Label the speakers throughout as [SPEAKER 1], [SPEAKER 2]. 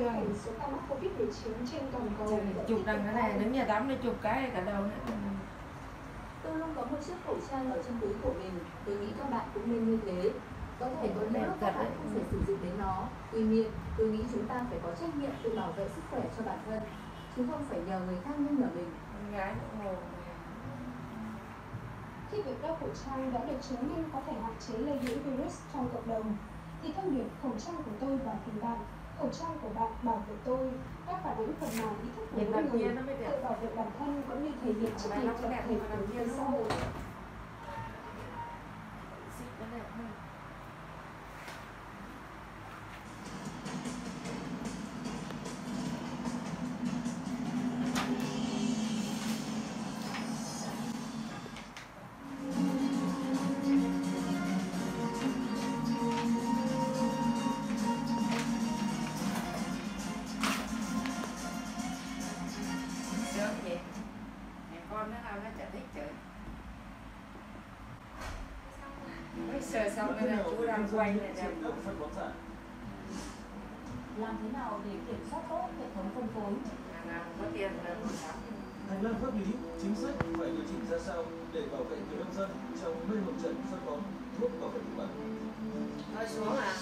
[SPEAKER 1] thường số ca mắc Covid-19 trên toàn cầu.
[SPEAKER 2] Chụp đằng cái này, đứng nhà tắm để chụp cái cả đầu nữa.
[SPEAKER 3] Tôi luôn có một chiếc khẩu trang ở trong túi của mình. Tôi nghĩ các bạn cũng nên như thế. Có thể có những lúc các bạn không thể sử dụng đến nó. Tuy nhiên, tôi nghĩ chúng ta phải có trách nhiệm tự bảo vệ sức khỏe cho bản thân, chứ không phải nhờ người khác nhắc nhở mình.
[SPEAKER 2] Con gái cũng ngồi.
[SPEAKER 1] Khi việc đeo khẩu trang đã được chứng minh có thể hạn chế lây nhiễm virus trong cộng đồng, thì thông điệp khẩu trang của tôi bảo vệ bạn, khẩu trang của bạn bảo vệ tôi đã phản ánh phần nào ý thức của mỗi người tự bảo vệ bản thân cũng như thể hiện trách nhiệm tập thể của nhân xã hội.
[SPEAKER 2] Con nó nào nó chả thích chơi. Mới sờ xong rồi là chú đang quay này nè.
[SPEAKER 3] Làm thế nào để kiểm soát tốt hệ thống phân phối?
[SPEAKER 2] Nào có tiền là
[SPEAKER 4] Hành lang pháp lý, chính sách phải điều chỉnh ra sao để bảo vệ người nông dân trong mê một trận phân bón thuốc bảo vệ thực vật.
[SPEAKER 2] Thôi xuống à.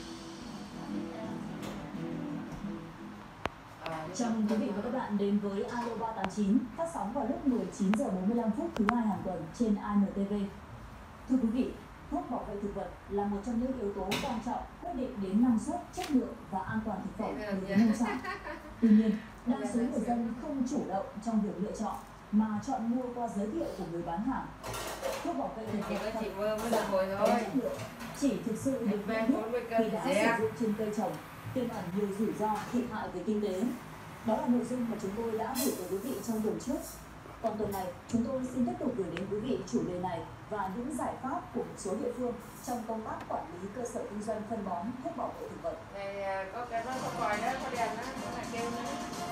[SPEAKER 5] Chào mừng quý vị và các bạn đến với Alo 389, phát sóng vào lúc 19 giờ 45 phút thứ hai hàng tuần trên ANTV. Thưa quý vị, thuốc bảo vệ thực vật là một trong những yếu tố quan trọng quyết định đến năng suất, chất lượng và an toàn thực phẩm đối với nông sản. Tuy nhiên, đa số người dân không chủ động trong việc lựa chọn mà chọn mua qua giới thiệu của người bán hàng. Thuốc bảo vệ thực vật thật có chất lượng chỉ thực sự được nhận biết khi đã sử dụng trên cây trồng, tiềm ẩn nhiều rủi ro, thiệt hại về kinh tế. Đó là nội dung mà chúng tôi đã gửi tới quý vị trong tuần trước. Còn tuần này, chúng tôi xin tiếp tục gửi đến quý vị chủ đề này và những giải pháp của một số địa phương trong công tác quản lý cơ sở kinh doanh phân bón thuốc bảo vệ thực vật.
[SPEAKER 2] Này có cái nó có còi đó, có đèn đó, có là kêu nữa.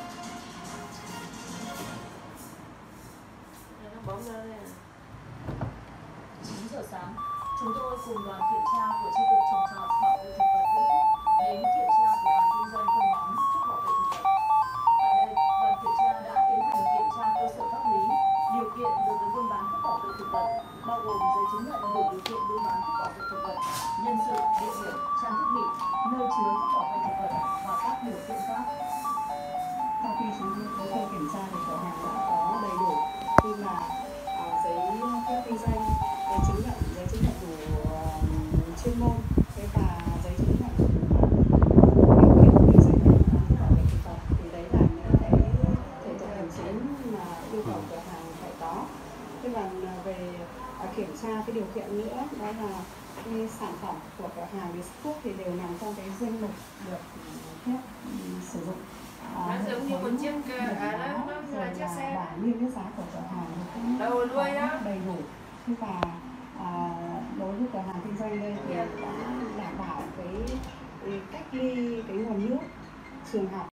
[SPEAKER 2] Nó bấm ra đây à.
[SPEAKER 5] 9 giờ sáng, chúng tôi cùng đoàn kiểm tra của chi cục trồng trọt bảo vệ thực vật Vĩnh Phúc đến kiểm tra cửa hàng kinh doanh phân bón thuốc bảo vệ thực vật. Tại đây, đoàn kiểm tra đã tiến hành kiểm tra cơ sở pháp lý, điều kiện đối với buôn bán thuốc bảo vệ thực vật, bao gồm giấy chứng nhận đủ điều kiện buôn bán thuốc bảo vệ thực vật, nhân sự, địa điểm, trang thiết bị, nơi chứa thuốc bảo vệ thực vật và các điều kiện khác.
[SPEAKER 6] Sau khi chúng tôi kiểm tra thì cửa hàng đã có đầy đủ như là giấy phép kinh doanh, giấy chứng nhận đủ chuyên môn, và giấy chứng nhận đủ điều kiện kinh doanh thuốc bảo vệ thực vật. Thì đấy là những cái thủ tục hành chính mà yêu cầu cửa hàng phải có. Thế và về kiểm tra cái điều kiện nữa, đó là cái sản phẩm của cửa hàng thì thuốc thì đều nằm trong cái danh mục được phép sử dụng.
[SPEAKER 2] Nó giống như một chiếc nó là chiếc xe
[SPEAKER 6] bảng niêm yết giá của cửa hàng cũng
[SPEAKER 2] đầu đuôi đó
[SPEAKER 6] đầy đủ. Và đối với cửa hàng kinh doanh đây thì đã đảm bảo cái cách ly cái nguồn nước, trường học